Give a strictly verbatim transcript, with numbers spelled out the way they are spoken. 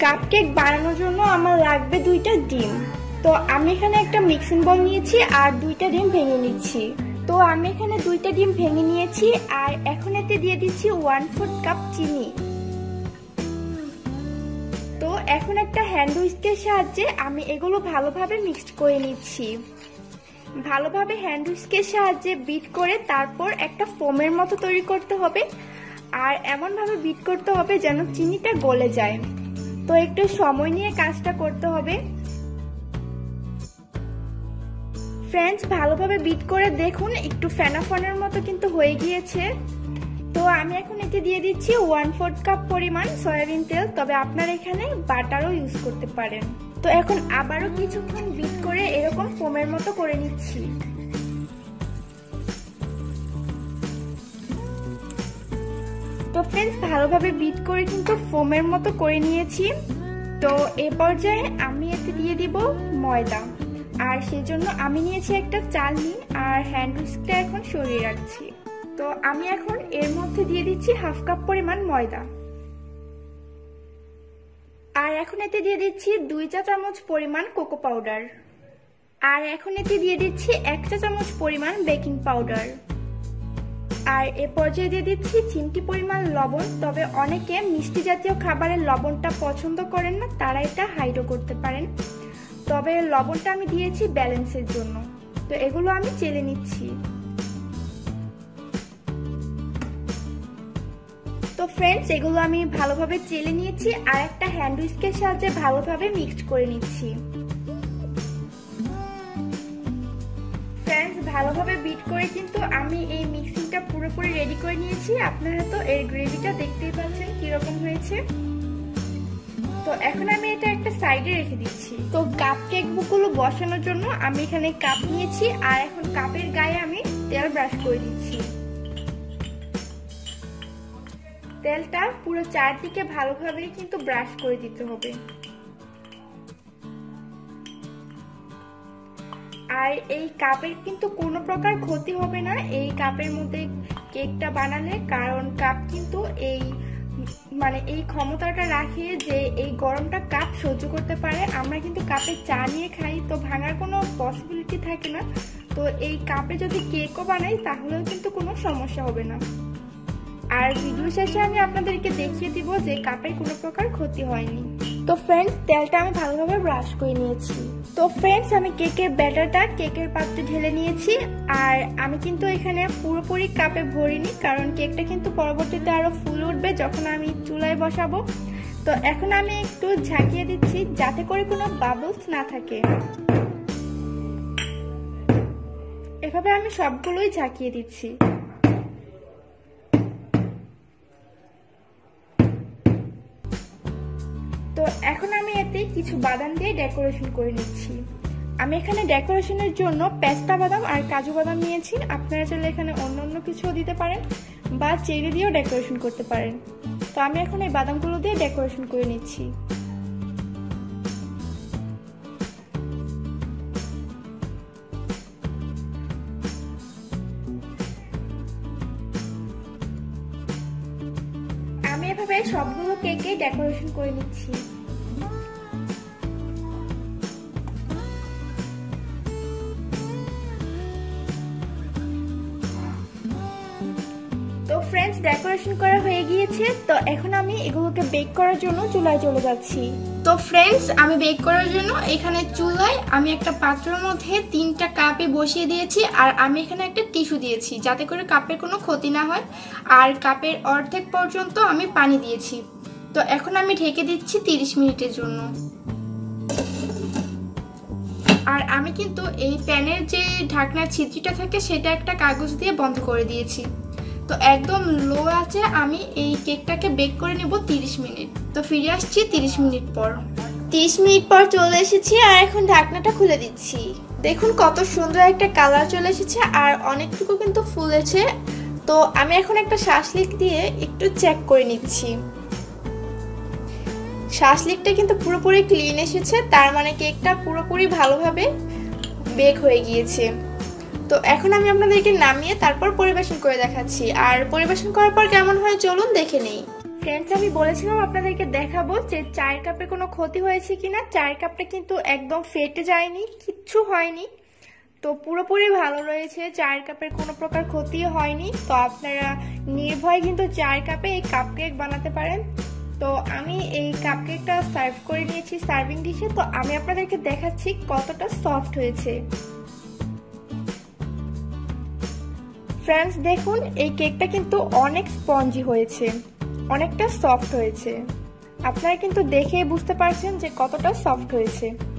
Cupcake বানানোর জন্য আমার লাগবে দুইটা ডিম। তো আমি এখানে একটা মিক্সিং বোল নিয়েছি আর দুইটা ডিম ভেঙে নিচ্ছি। তো আমি এখানে দুইটা ডিম ভেঙে নিয়েছি আর এখন এতে দিয়ে দিচ্ছি ওয়ান ফোর্থ কাপ চিনি। তো এখন একটা হ্যান্ড হুইস্কের সাহায্যে আমি এগুলো ভালোভাবে মিক্সড করে নিচ্ছি। ভালোভাবে হ্যান্ড হুইস্কের সাহায্যে বিট করে তারপর একটা ফোমের মতো তৈরি করতে হবে আর এমনভাবে বিট করতে হবে যেন চিনিটা গলে যায়। তো একটু সময় নিয়ে কাজটা করতে হবে। ফ্রেন্ডস, ভালোভাবে বিট করে দেখুন একটু ফেনাফনের মতো কিন্তু হয়ে গিয়েছে। তো আমি এখন এতে দিয়ে দিচ্ছি ওয়ান ফোর্থ কাপ পরিমাণ সয়াবিন তেল, তবে আপনারা এখানে বাটারও ইউজ করতে পারেন। তো এখন আবারও কিছুক্ষণ বিট করে এরকম ফোমের মতো করে নিচ্ছি। তো ফ্রেন্ডস, ভালোভাবে বিট করে কিন্তু ফোমের মতো করে নিয়েছি। তো এ পর্যায়ে আমি এতে দিয়ে দিব ময়দা, আর সেজন্য আমি নিয়েছি একটা চালনি আর হ্যান্ড হুইস্কটা এখন সরিয়ে রাখছি। তো আমি এখন এর মধ্যে দিয়ে দিচ্ছি হাফ কাপ পরিমাণ ময়দা, আর এখন এতে দিয়ে দিচ্ছি দুই চা চামচ পরিমাণ কোকো পাউডার, আর এখন এতে দিয়ে দিচ্ছি এক চা চামচ পরিমাণ বেকিং পাউডার, আর এ পর্যায়ে দিয়ে দিচ্ছি চিমটি পরিমাণ লবণ। তবে অনেকে মিষ্টি জাতীয় খাবারের লবণটা পছন্দ করেন না, তারা এটা হাইডও করতে পারেন। তবে লবণটা আমি দিয়েছি ব্যালেন্সের জন্য। তো এগুলো আমি চেলে নিচ্ছি। তো ফ্রেন্ডস, এগুলো আমি ভালোভাবে চেলে নিয়েছি আর একটা হ্যান্ড হুইস্কের সাহায্যে ভালোভাবে মিক্সড করে নিচ্ছি। ফ্রেন্ডস, ভালোভাবে বিট করে কিন্তু আমি এই মিক্সিংটা পুরোপুরি রেডি করে নিয়েছি। আপনারা তো এর গ্রেভিটা দেখতেই পাচ্ছেন কিরকম হয়েছে। তো এখন আমি এটা একটা সাইডে রেখে দিচ্ছি। তো কাপ কেক গুলো বসানোর জন্য আমি এখানে কাপ নিয়েছি আর এখন কাপের গায়ে আমি তেল ব্রাশ করে দিচ্ছি। তেলটা পুরো চারদিকে ভালোভাবে কিন্তু ব্রাশ করে দিতে হবে। আর এই কাপের কিন্তু কোনো প্রকার ক্ষতি হবে না এই কাপের মধ্যে কেকটা বানালে, কারণ কাপ কিন্তু এই মানে এই ক্ষমতাটা রাখে যে এই গরমটা কাপ সহ্য করতে পারে। আমরা কিন্তু কাপে চা নিয়ে খাই, তো ভাঙার কোনো পসিবিলিটি থাকে না। তো এই কাপে যদি কেকও বানাই তাহলেও কিন্তু কোনো সমস্যা হবে না। আর ভিডিও শেষে আমি আপনাদেরকে দেখিয়ে দিব যে কাপের কোনো প্রকার ক্ষতি হয়নি। তো ফ্রেন্ডস, তেলটা আমি ভালোভাবে ব্রাশ করে নিয়েছি। তো ফ্রেন্ডস, আমি কেকের ব্যাটারটা কেকের পাত্রে ঢেলে নিয়েছি আর আমি কিন্তু এখানে পুরোপুরি কাপে ভরিনি, কারণ কেকটা কিন্তু পরবর্তীতে আরো ফুল উঠবে যখন আমি চুলায় বসাবো। তো এখন আমি একটু ঝাঁকিয়ে দিচ্ছি যাতে করে কোনো বাবলস না থাকে। এভাবে আমি সবগুলোই ঝাঁকিয়ে দিচ্ছি। তো এখন আমি এতে কিছু বাদাম দিয়ে ডেকোরেশন করে নিচ্ছি। আমি এখানে ডেকোরেশনের জন্য পেস্তা বাদাম আর কাজু বাদাম নিয়েছি। আপনারা চাইলে এখানে অন্য অন্য কিছুও দিতে পারেন বা চেরি দিয়েও ডেকোরেশন করতে পারেন। তো আমি এখন এই বাদামগুলো দিয়ে ডেকোরেশন করে নিচ্ছি। আমি এভাবে সবগুলো কেকে ডেকোরেশন করে নিচ্ছি। তো ফ্রেন্ডস, ডেকোরেশন করা হয়ে গিয়েছে। তো এখন আমি এগুলোকে বেক করার জন্য চুলায় চলে যাচ্ছি। তো ফ্রেন্ডস, আমি বেক করার জন্য এখানে চুলায় আমি একটা পাত্রের মধ্যে তিনটা কাপে বসিয়ে দিয়েছি আর আমি এখানে একটা টিস্যু দিয়েছি যাতে করে কাপের কোনো ক্ষতি না হয়। আর কাপের অর্ধেক পর্যন্ত আমি পানি দিয়েছি। তো এখন আমি ঢেকে দিচ্ছি তিরিশ মিনিটের জন্য। আর আমি কিন্তু এই প্যানের যে ঢাকনার ছিদ্রটা থাকে সেটা একটা কাগজ দিয়ে বন্ধ করে দিয়েছি। তো একদম লো আছে আমি এই কেকটাকে বেক করে নেব তিরিশ মিনিট। তো ফিরে আসছি তিরিশ মিনিট পর। তিরিশ মিনিট পর চলে এসেছি আর এখন ঢাকনাটা খুলে দিচ্ছি। দেখুন কত সুন্দর একটা কালার চলে এসেছে আর অনেকটুকু কিন্তু ফুলেছে। তো আমি এখন একটা শাঁসলিক দিয়ে একটু চেক করে নিচ্ছি। শাঁসলিকটা কিন্তু পুরোপুরি ক্লিন এসেছে, তার মানে কেকটা পুরোপুরি ভালোভাবে বেক হয়ে গিয়েছে। তো এখন আমি আপনাদেরকে নামিয়ে তারপর পরিবেশন করে দেখাচ্ছি, আর পরিবেশন করার পর কেমন হয় চলুন দেখে নেই। ফ্রেন্ডস, আমি বলেছিলাম আপনাদেরকে দেখাবো যে চায়ের কাপে কোনো ক্ষতি হয়েছে কিনা। চায়ের কাপটা কিন্তু একদম ফেটে যায়নি, কিচ্ছু হয়নি, তো পুরোপুরি ভালো রয়েছে, চায়ের কাপের কোনো প্রকার ক্ষতি হয়নি। তো আপনারা নির্ভয়ে কিন্তু চায়ের কাপে এই কাপকেক বানাতে পারেন। তো আমি এই কাপকেকটা সার্ভ করে নিয়েছি সার্ভিং ডিশে। তো আমি আপনাদেরকে দেখাচ্ছি কতটা সফট হয়েছে। ফ্রেন্ডস দেখুন, এই কেকটা কিন্তু অনেক স্পঞ্জি হয়েছে, অনেকটা সফট হয়েছে। আপনারা কিন্তু দেখে বুঝতে পারছেন যে কতটা সফট হয়েছে।